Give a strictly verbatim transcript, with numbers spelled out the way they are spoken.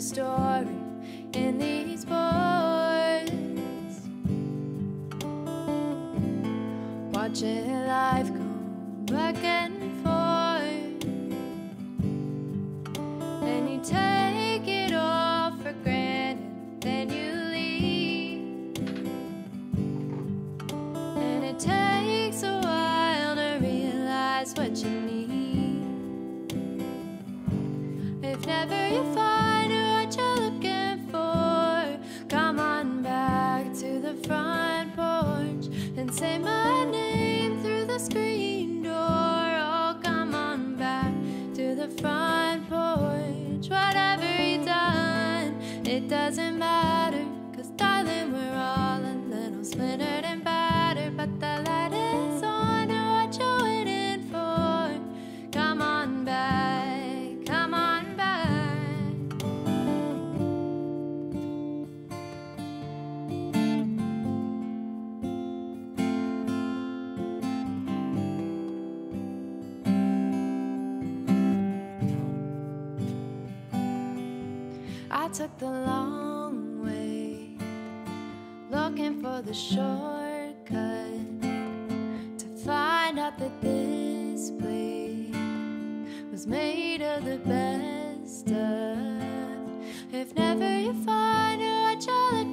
story in these boards, watching life go back and forth, and you take it all for granted, then you leave, and it takes a while to realize what you need. If never you find what you're looking for, come on back to the front porch and say my name through the screen door. Oh, come on back to the front porch. Whatever you've done, it doesn't matter, 'cause darling, we're all a little splintered and battered, but the light is on to what you're waiting for. Come on back, come on back. I took the long way, looking for the shortcut, to find out that this place was made of the best stuff. If never you find what you're